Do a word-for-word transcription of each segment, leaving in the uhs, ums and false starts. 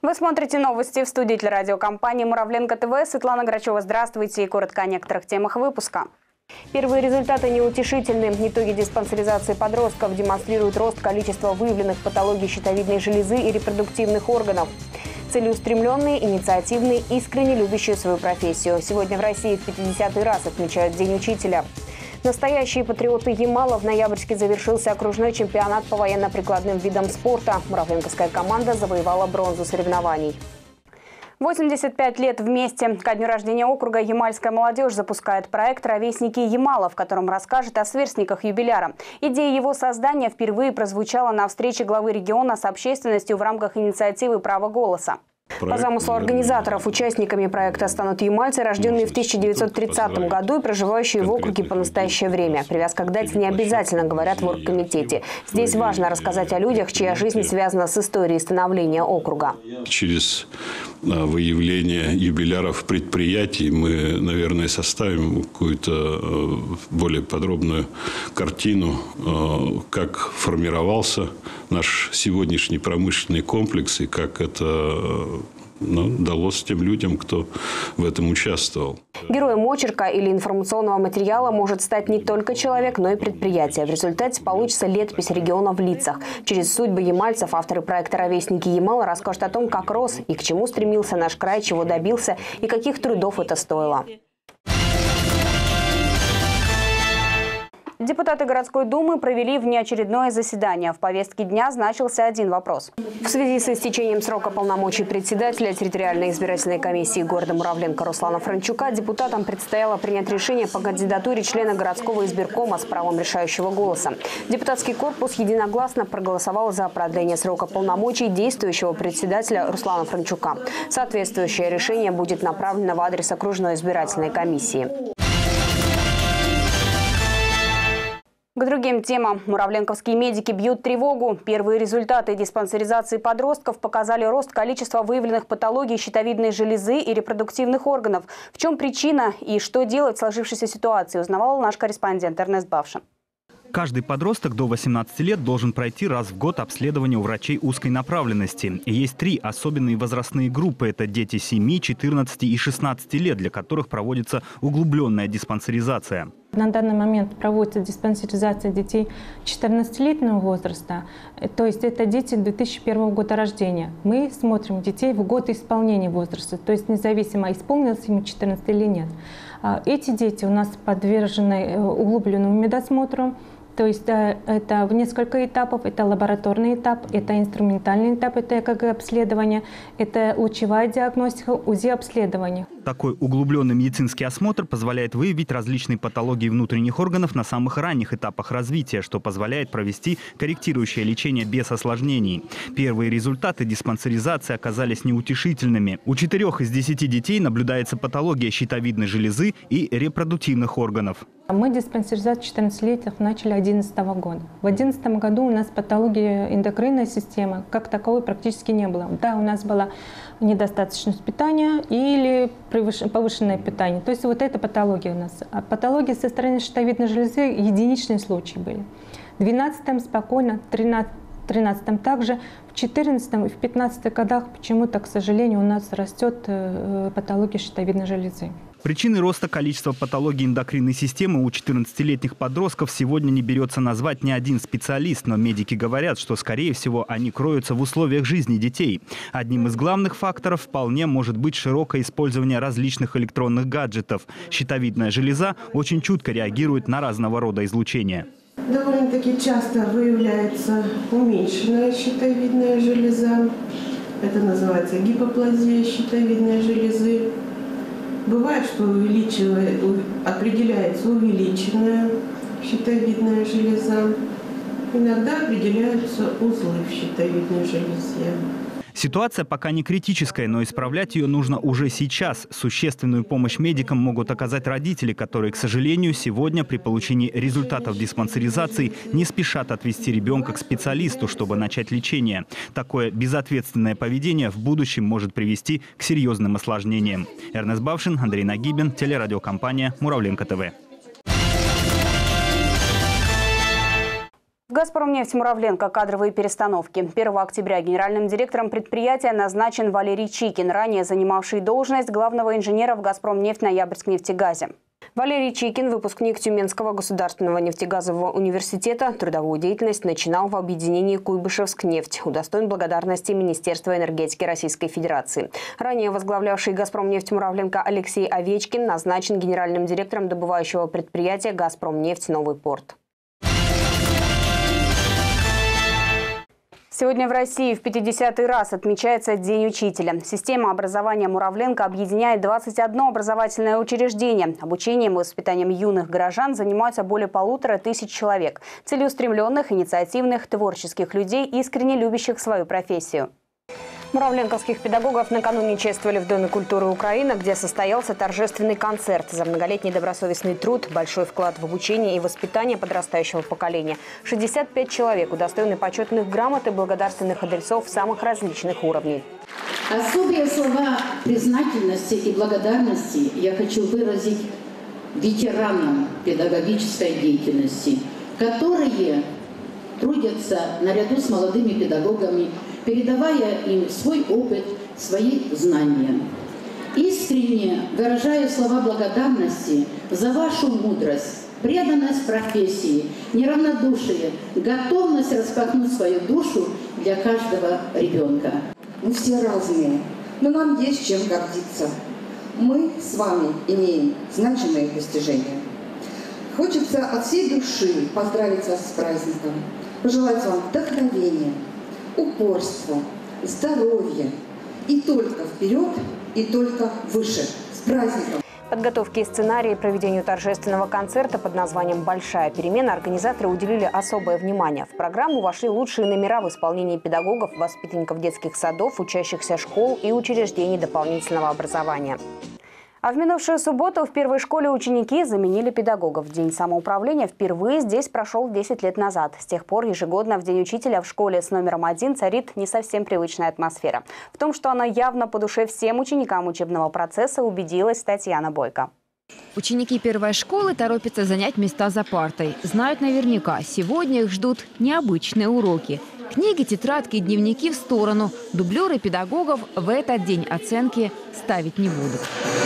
Вы смотрите новости в студии телерадиокомпании «Муравленко ТВ». Светлана Грачева, здравствуйте. И коротко о некоторых темах выпуска. Первые результаты неутешительны. Итоги диспансеризации подростков демонстрируют рост количества выявленных патологий щитовидной железы и репродуктивных органов. Целеустремленные, инициативные, искренне любящие свою профессию. Сегодня в России в пятидесятый раз отмечают День учителя. Настоящие патриоты Ямала. В ноябрьске завершился окружной чемпионат по военно-прикладным видам спорта. Муравленковская команда завоевала бронзу соревнований. восемьдесят пять лет вместе. Ко дню рождения округа ямальская молодежь запускает проект «Ровесники Ямала», в котором расскажет о сверстниках юбиляра. Идея его создания впервые прозвучала на встрече главы региона с общественностью в рамках инициативы «Право голоса». По замыслу организаторов, участниками проекта станут ямальцы, рожденные в тысяча девятьсот тридцатом году и проживающие в округе по настоящее время. Привязка к дате не обязательно, говорят в оргкомитете. Здесь важно рассказать о людях, чья жизнь связана с историей становления округа. Через выявление юбиляров предприятий мы, наверное, составим какую-то более подробную картину, как формировался наш сегодняшний промышленный комплекс и как это ну, далось тем людям, кто в этом участвовал. Героем очерка или информационного материала может стать не только человек, но и предприятие. В результате получится летопись региона в лицах. Через судьбы ямальцев авторы проекта «Ровесники Ямала» расскажут о том, как рос и к чему стремился наш край, чего добился и каких трудов это стоило. Депутаты городской думы провели внеочередное заседание. В повестке дня значился один вопрос. В связи с истечением срока полномочий председателя территориальной избирательной комиссии города Муравленко Руслана Франчука депутатам предстояло принять решение по кандидатуре члена городского избиркома с правом решающего голоса. Депутатский корпус единогласно проголосовал за продление срока полномочий действующего председателя Руслана Франчука. Соответствующее решение будет направлено в адрес окружной избирательной комиссии. К другим темам. Муравленковские медики бьют тревогу. Первые результаты диспансеризации подростков показали рост количества выявленных патологий щитовидной железы и репродуктивных органов. В чем причина и что делать в сложившейся ситуации, узнавал наш корреспондент Эрнест Бавшин. Каждый подросток до восемнадцати лет должен пройти раз в год обследование у врачей узкой направленности. И есть три особенные возрастные группы. Это дети семи, четырнадцати и шестнадцати лет, для которых проводится углубленная диспансеризация. На данный момент проводится диспансеризация детей четырнадцатилетнего возраста, то есть это дети две тысячи первого года рождения. Мы смотрим детей в год исполнения возраста, то есть независимо, исполнилось ему четырнадцать или нет. Эти дети у нас подвержены углубленному медосмотру. То есть да, это в несколько этапов. Это лабораторный этап, это инструментальный этап, это ЭКГ-обследование, это лучевая диагностика, УЗИ-обследование. Такой углубленный медицинский осмотр позволяет выявить различные патологии внутренних органов на самых ранних этапах развития, что позволяет провести корректирующее лечение без осложнений. Первые результаты диспансеризации оказались неутешительными. У четырех из десяти детей наблюдается патология щитовидной железы и репродуктивных органов. Мы диспансеризацию четырнадцатилетних начали две тысячи одиннадцатого года. В две тысячи одиннадцатом году у нас патологии эндокринной системы как таковой практически не было. Да, у нас была недостаточность питания или повышенное питание. То есть вот эта патология у нас. А патологии со стороны щитовидной железы единичные случаи были. В две тысячи двенадцатом спокойно, в две тысячи тринадцатом также, в две тысячи четырнадцатом и в две тысячи пятнадцатом годах почему-то, к сожалению, у нас растет патология щитовидной железы. Причиной роста количества патологий эндокринной системы у четырнадцатилетних подростков сегодня не берется назвать ни один специалист, но медики говорят, что, скорее всего, они кроются в условиях жизни детей. Одним из главных факторов вполне может быть широкое использование различных электронных гаджетов. Щитовидная железа очень чутко реагирует на разного рода излучение. Довольно-таки часто выявляется уменьшенная щитовидная железа. Это называется гипоплазия щитовидной железы. Бывает, что определяется увеличенная щитовидная железа. Иногда определяются узлы в щитовидной железе. Ситуация пока не критическая, но исправлять ее нужно уже сейчас. Существенную помощь медикам могут оказать родители, которые, к сожалению, сегодня при получении результатов диспансеризации не спешат отвести ребенка к специалисту, чтобы начать лечение. Такое безответственное поведение в будущем может привести к серьезным осложнениям. Эрнест Бавшин, Андрей Нагибин, телерадиокомпания «Муравленко ТВ». В «Газпромнефть» Муравленко. Кадровые перестановки. первого октября генеральным директором предприятия назначен Валерий Чикин, ранее занимавший должность главного инженера в «Газпромнефть» Ноябрьск-нефтегазе. Валерий Чикин, выпускник Тюменского государственного нефтегазового университета, трудовую деятельность начинал в объединении «Куйбышевскнефть». Удостоен благодарности Министерства энергетики Российской Федерации. Ранее возглавлявший «Газпромнефть» Муравленко Алексей Овечкин назначен генеральным директором добывающего предприятия «Газпромнефть Новый порт». Сегодня в России в пятидесятый раз отмечается День учителя. Система образования Муравленко объединяет двадцать одно образовательное учреждение. Обучением и воспитанием юных горожан занимаются более полутора тысяч человек. Целеустремленных, инициативных, творческих людей, искренне любящих свою профессию. Муравленковских педагогов накануне чествовали в Доме культуры Украины, где состоялся торжественный концерт за многолетний добросовестный труд, большой вклад в обучение и воспитание подрастающего поколения. шестьдесят пять человек удостоены почетных грамот и благодарственных адресов самых различных уровней. Особые слова признательности и благодарности я хочу выразить ветеранам педагогической деятельности, которые трудятся наряду с молодыми педагогами, передавая им свой опыт, свои знания. Искренне выражаю слова благодарности за вашу мудрость, преданность профессии, неравнодушие, готовность распахнуть свою душу для каждого ребенка. Мы все разные, но нам есть чем гордиться. Мы с вами имеем значимые достижения. Хочется от всей души поздравить вас с праздником, пожелать вам вдохновения, упорства, здоровья и только вперед, и только выше. С праздником! Подготовке и сценарии проведению торжественного концерта под названием «Большая перемена» организаторы уделили особое внимание. В программу вошли лучшие номера в исполнении педагогов, воспитанников детских садов, учащихся школ и учреждений дополнительного образования. А в минувшую субботу в первой школе ученики заменили педагогов. День самоуправления впервые здесь прошел десять лет назад. С тех пор ежегодно в День учителя в школе с номером один царит не совсем привычная атмосфера. В том, что она явно по душе всем ученикам учебного процесса, убедилась Татьяна Бойко. Ученики первой школы торопятся занять места за партой. Знают наверняка, сегодня их ждут необычные уроки. Книги, тетрадки и дневники в сторону. Дублеры педагогов в этот день оценки ставить не будут.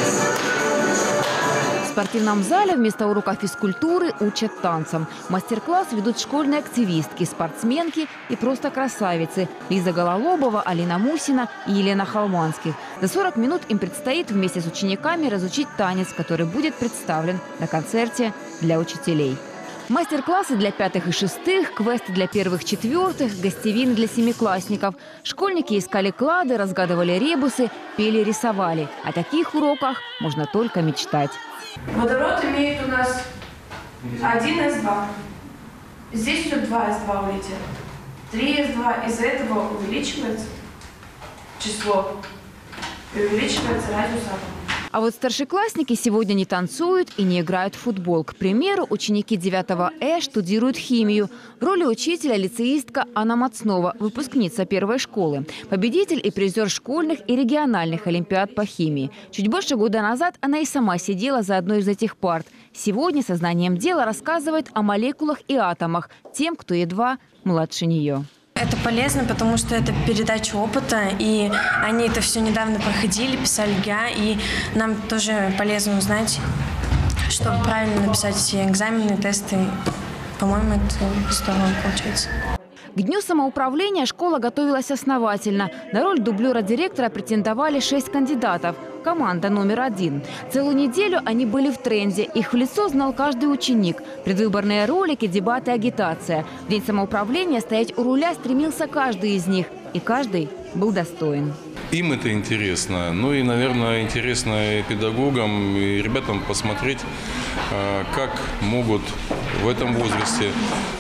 В спортивном зале вместо урока физкультуры учат танцам. Мастер-класс ведут школьные активистки, спортсменки и просто красавицы. Лиза Гололобова, Алина Мусина и Елена Холманских. За сорок минут им предстоит вместе с учениками разучить танец, который будет представлен на концерте для учителей. Мастер-классы для пятых и шестых, квесты для первых и четвертых, гостевины для семиклассников. Школьники искали клады, разгадывали ребусы, пели, рисовали. О таких уроках можно только мечтать. Водород имеет у нас один эс два. Здесь все два эс два улетело. три эс два. Из-за этого увеличивается число и увеличивается радиус атома. А вот старшеклассники сегодня не танцуют и не играют в футбол. К примеру, ученики девятого Э штудируют химию. В роли учителя лицеистка Анна Мацнова, выпускница первой школы. Победитель и призер школьных и региональных олимпиад по химии. Чуть больше года назад она и сама сидела за одной из этих парт. Сегодня сознанием дела рассказывает о молекулах и атомах тем, кто едва младше нее. Это полезно, потому что это передача опыта, и они это все недавно проходили, писали ГИА, и нам тоже полезно узнать, чтобы правильно написать все экзамены, тесты. По-моему, это здорово получается. К Дню самоуправления школа готовилась основательно. На роль дублера директора претендовали шесть кандидатов. Команда номер один. Целую неделю они были в тренде. Их в лицо знал каждый ученик. Предвыборные ролики, дебаты, агитация. В День самоуправления стоять у руля стремился каждый из них. И каждый был достоин. Им это интересно. Ну и, наверное, интересно и педагогам, и ребятам посмотреть, как могут в этом возрасте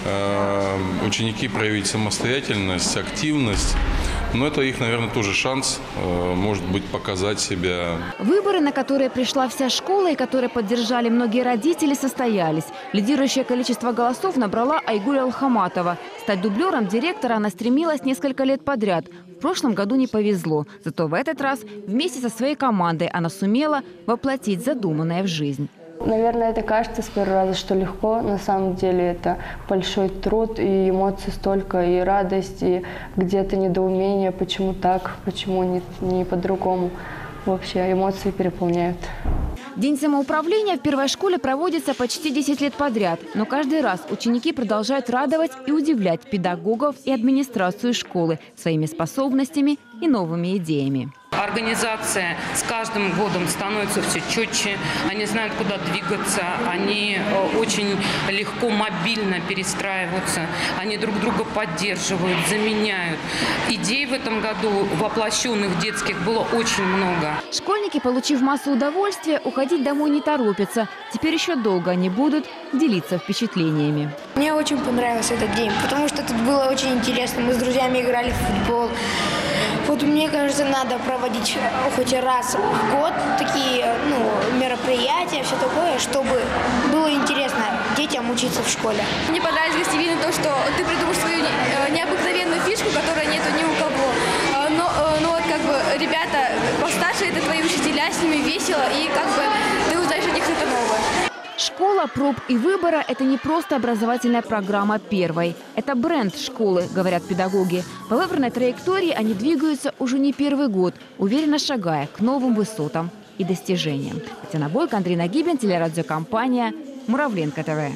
ученики проявить самостоятельность, активность. Но это их, наверное, тоже шанс, может быть, показать себя. Выборы, на которые пришла вся школа и которые поддержали многие родители, состоялись. Лидирующее количество голосов набрала Айгуль Алхаматова. Стать дублером директора она стремилась несколько лет подряд. В прошлом году не повезло. Зато в этот раз вместе со своей командой она сумела воплотить задуманное в жизнь. Наверное, это кажется с первого раза, что легко. На самом деле это большой труд и эмоций столько, и радость, и где-то недоумение, почему так, почему не, не по-другому. Вообще эмоции переполняют. День самоуправления в первой школе проводится почти десять лет подряд. Но каждый раз ученики продолжают радовать и удивлять педагогов и администрацию школы своими способностями и новыми идеями. Организация с каждым годом становится все четче, они знают, куда двигаться, они очень легко, мобильно перестраиваются, они друг друга поддерживают, заменяют. Идей в этом году воплощенных детских было очень много. Школьники, получив массу удовольствия, уходить домой не торопятся. Теперь еще долго они будут делиться впечатлениями. Мне очень понравился этот день, потому что тут было очень интересно. Мы с друзьями играли в футбол. Вот мне кажется, надо проводить хоть раз в год такие ну, мероприятия, все такое, чтобы было интересно детям учиться в школе. Мне понравилось гостевины то, что ты придумаешь свою необыкновенную фишку, которой нету ни у кого. Но, но вот как бы ребята постарше, это твои учителя, с ними весело, и как бы ты узнаешь от них что-то новое. Школа проб и выбора – это не просто образовательная программа первой. Это бренд школы, говорят педагоги. По выбранной траектории они двигаются уже не первый год, уверенно шагая к новым высотам и достижениям. Татьяна Бойко, Андрей Нагибин, телерадиокомпания «Муравленко ТВ».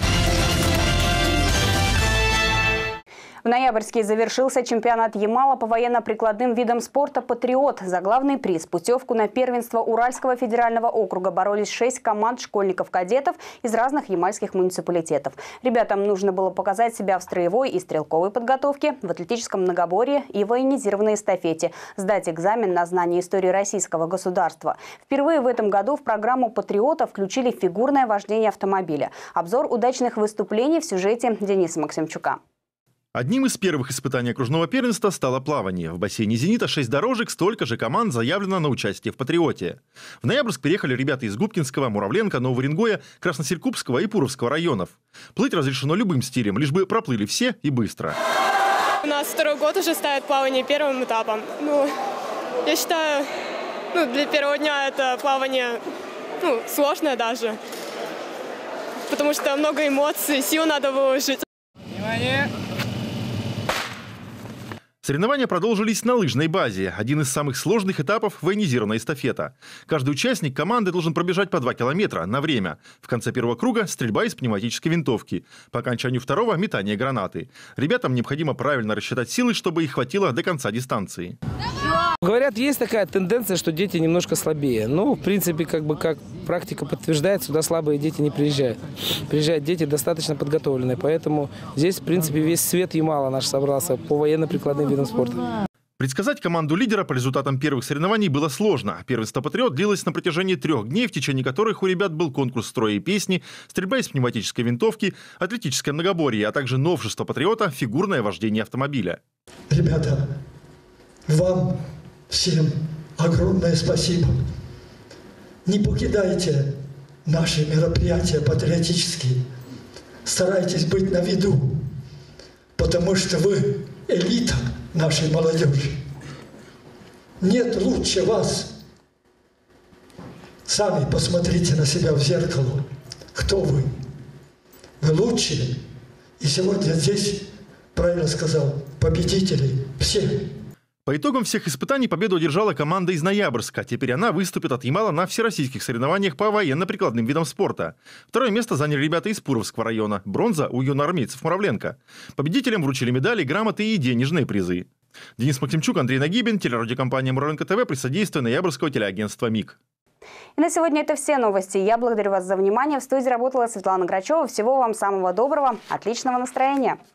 В ноябрьске завершился чемпионат Ямала по военно-прикладным видам спорта «Патриот». За главный приз – путевку на первенство Уральского федерального округа боролись шесть команд школьников-кадетов из разных ямальских муниципалитетов. Ребятам нужно было показать себя в строевой и стрелковой подготовке, в атлетическом многоборье и военизированной эстафете, сдать экзамен на знание истории российского государства. Впервые в этом году в программу «Патриота» включили фигурное вождение автомобиля. Обзор удачных выступлений в сюжете Дениса Максимчука. Одним из первых испытаний окружного первенства стало плавание. В бассейне «Зенита» шесть дорожек, столько же команд заявлено на участие в «Патриоте». В ноябрьск приехали ребята из Губкинского, Муравленко, Нового Уренгоя, Красноселькупского и Пуровского районов. Плыть разрешено любым стилем, лишь бы проплыли все и быстро. У нас второй год уже ставят плавание первым этапом. Ну, я считаю, ну, для первого дня это плавание ну, сложное даже, потому что много эмоций, сил надо выложить. Внимание! Соревнования продолжились на лыжной базе. Один из самых сложных этапов – военизированная эстафета. Каждый участник команды должен пробежать по два километра на время. В конце первого круга – стрельба из пневматической винтовки. По окончанию второго – метание гранаты. Ребятам необходимо правильно рассчитать силы, чтобы их хватило до конца дистанции. Говорят, есть такая тенденция, что дети немножко слабее. Ну, в принципе, как бы как практика подтверждает, сюда слабые дети не приезжают. Приезжают дети достаточно подготовленные. Поэтому здесь, в принципе, весь свет Ямала наш собрался по военно-прикладным видам спорта. Предсказать команду лидера по результатам первых соревнований было сложно. Первенство «Патриот» длилось на протяжении трех дней, в течение которых у ребят был конкурс строя и песни, стрельба из пневматической винтовки, атлетическое многоборье, а также новшество «Патриота» – фигурное вождение автомобиля. Ребята, вам всем огромное спасибо. Не покидайте наши мероприятия патриотические. Старайтесь быть на виду, потому что вы элита нашей молодежи. Нет лучше вас. Сами посмотрите на себя в зеркало. Кто вы? Вы лучшие. И сегодня здесь, правильно сказал, победители все. По итогам всех испытаний победу одержала команда из Ноябрьска. Теперь она выступит от Ямала на всероссийских соревнованиях по военно-прикладным видам спорта. Второе место заняли ребята из Пуровского района. Бронза у юноармейцев Муравленко. Победителям вручили медали, грамоты и денежные призы. Денис Максимчук, Андрей Нагибин, телерадиокомпания «Муравленко ТВ» при содействии ноябрьского телеагентства МИГ. И на сегодня это все новости. Я благодарю вас за внимание. В студии работала Светлана Грачева. Всего вам самого доброго, отличного настроения.